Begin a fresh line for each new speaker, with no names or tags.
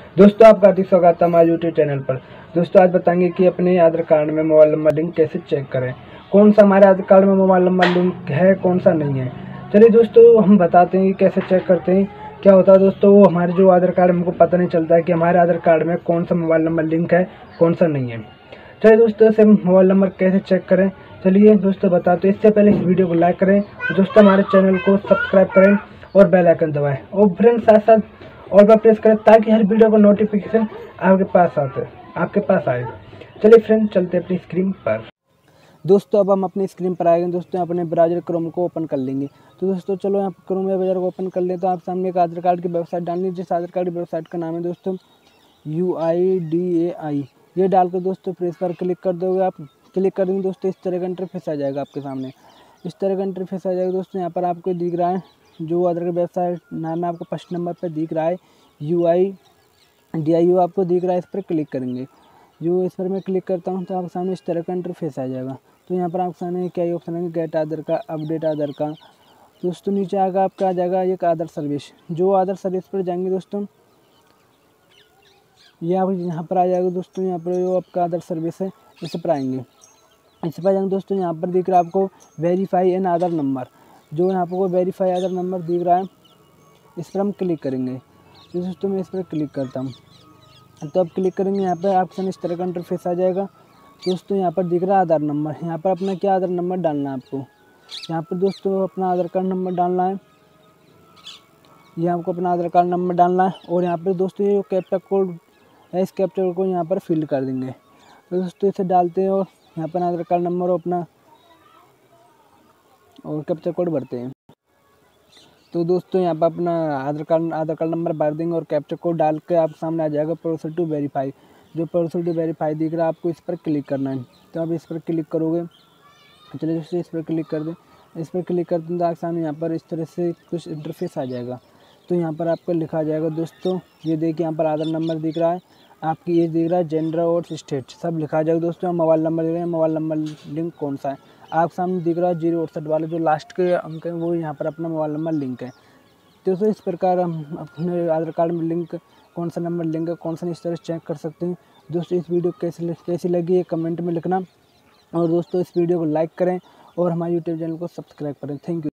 दोस्तों आपका हार्दिक स्वागत है हमारे यूट्यूब चैनल पर। दोस्तों आज बताएंगे कि अपने आधार कार्ड में मोबाइल नंबर लिंक कैसे चेक करें, कौन सा हमारे आधार कार्ड में मोबाइल नंबर लिंक है, कौन सा नहीं है। चलिए दोस्तों हम बताते हैं कि कैसे चेक करते हैं। क्या होता है दोस्तों, वो हमारे जो आधार कार्ड हमको पता नहीं चलता है कि हमारे आधार कार्ड में कौन सा मोबाइल नंबर लिंक है, कौन सा नहीं है। चलिए दोस्तों से मोबाइल नंबर कैसे चेक करें, चलिए दोस्तों बताते हैं। इससे पहले इस वीडियो को लाइक करें, दोस्तों हमारे चैनल को सब्सक्राइब करें और बेल आइकन दबाएं और फ्रेंड्स साथ साथ ऑल पर प्रेस करें ताकि हर वीडियो का नोटिफिकेशन आपके पास आए। चलिए फ्रेंड चलते हैं अपनी स्क्रीन पर। दोस्तों अब हम अपनी स्क्रीन पर आएंगे। दोस्तों अपने ब्राउज़र क्रोम को ओपन कर लेंगे। तो दोस्तों चलो यहाँ क्रोम ब्राउज़र को ओपन कर लें। तो आप सामने एक आधार कार्ड की वेबसाइट डाल लीजिए। जिस आधार कार्ड की वेबसाइट का नाम है दोस्तों UIDAI, ये डालकर दोस्तों फिर इस पर क्लिक कर दोगे। आप क्लिक कर देंगे दोस्तों, इस तरह का इंटरफेस आ जाएगा आपके सामने। इस तरह का इंटरफेस आ जाएगा दोस्तों। यहाँ पर आपको दिख रहा है जो आधार की वेबसाइट नाम है, आपको फर्स्ट नंबर पर दिख रहा है UIDAI आपको दिख रहा है। इस पर क्लिक करेंगे। जो इस पर मैं क्लिक करता हूँ तो आपके सामने इस तरह का इंटरफेस आ जाएगा। तो यहाँ पर आपके सामने क्या ऑप्शन है, गेट आधार का, अपडेट आधार का। दोस्तों नीचे आगे आपका आ जाएगा एक आधार सर्विस। जो आधार सर्विस पर जाएंगे दोस्तों, ये आप यहाँ पर आ जाएगा दोस्तों। यहाँ पर जो आपका आधार सर्विस है इस पर आएंगे। इस पर जाएंगे दोस्तों, यहाँ पर दिख रहा है आपको वेरीफाई एन आधार नंबर। जो यहाँ पर वेरीफाई आधार नंबर दिख रहा है इस पर हम क्लिक करेंगे। तो दोस्तों मैं इस पर क्लिक करता हूँ। तो अब क्लिक करेंगे, यहाँ पर आपके सामने इस तरह का इंटरफेस आ जाएगा। दोस्तों यहाँ पर दिख रहा है आधार नंबर। यहाँ पर अपना क्या आधार नंबर डालना है आपको। यहाँ पर दोस्तों अपना आधार कार्ड नंबर डालना है। ये आपको अपना आधार कार्ड नंबर डालना है। और यहाँ पर दोस्तों ये कैप्चा कोड है, इस कैप्चा कोड को यहाँ पर फिल कर देंगे। तो दोस्तों इसे डालते हैं और यहाँ पर आधार कार्ड नंबर अपना और कैप्चा कोड भरते हैं। तो दोस्तों यहाँ पर अपना आधार कार्ड नंबर भर देंगे और कैप्चा कोड डाल के आप सामने आ जाएगा प्रोसेस टू वेरीफाई। जो प्रोसेस टू वेरीफाई दिख रहा है आपको इस पर क्लिक करना है। तो आप इस पर क्लिक करोगे। चलिए दोस्तों इस पर क्लिक कर दें। इस पर क्लिक करते हैं तो आपके सामने यहाँ पर इस तरह से कुछ इंटरफेस आ जाएगा। तो यहाँ पर आपको लिखा आ जाएगा दोस्तों, ये देखिए यहाँ पर आधार नंबर दिख रहा है, आपकी एज दिख रहा है, जेंडर और स्टेट सब लिखा आ जाएगा दोस्तों। मोबाइल नंबर दिख रहे हैं, मोबाइल नंबर लिंक कौन सा है आप सामने दिख रहा है 068 वाले जो लास्ट के अंक हैं, वो यहाँ पर अपना मोबाइल नंबर लिंक है। दोस्तों इस प्रकार हम अपने आधार कार्ड में लिंक कौन सा नंबर लिंक है, कौन सा नहीं, इस तरह से चेक कर सकते हैं। दोस्तों इस वीडियो कैसी लगी है कमेंट में लिखना। और दोस्तों इस वीडियो को लाइक करें और हमारे यूट्यूब चैनल को सब्सक्राइब करें। Thank you.